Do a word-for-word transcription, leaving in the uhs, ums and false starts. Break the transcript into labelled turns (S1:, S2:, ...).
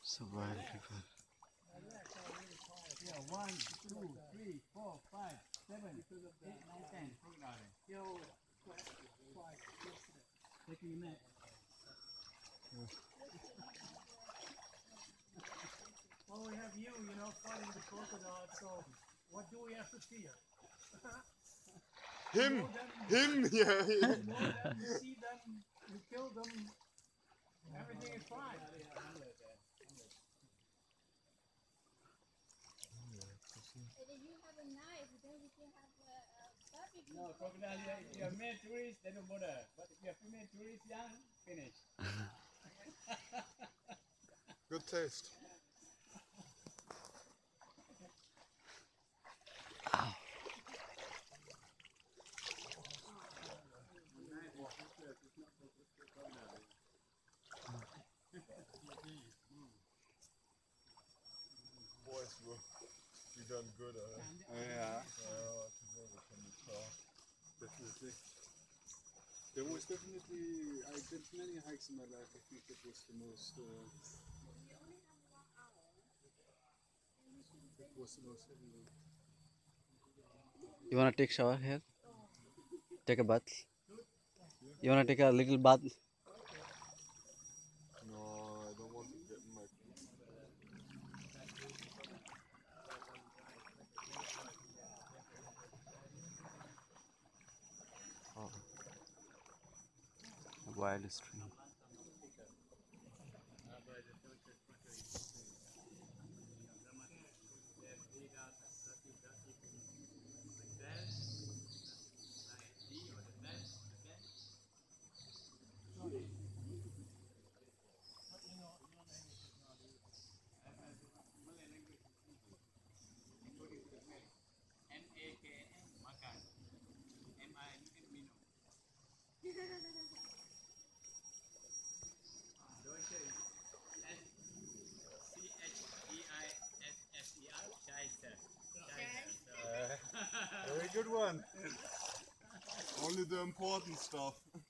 S1: So wild people.
S2: Yeah, one, two, three, four, five, seven, eight, nine, ten. Taking a nap. Well, we have you, you know, fighting the crocodile, so what do we have to fear?
S3: Him! Him! Yeah,
S2: You
S3: yeah.
S2: know them, you see them, you kill them, everything is fine.
S4: You have a knife, then we can have a, a barbecue.
S5: No, crocodile, if you are male tourist, they don't bother. But if you are female tourist, young, finish.
S3: Good taste. Boys, you, you done good, uh,
S6: Yeah,
S3: uh, today we can tell.
S6: definitely. There was definitely, I did many hikes in my life. I think it was the most, uh, it was the most heavy one.
S1: You wanna take shower here? Take a bath? You wanna take a little bath?
S3: No, I don't want to get in my
S1: Oh. A wild stream.
S5: M A K N, makan. M I N N, minum. Deutsche is S C H E I S S E R, Scheisse.
S3: Very good one. Only the important stuff.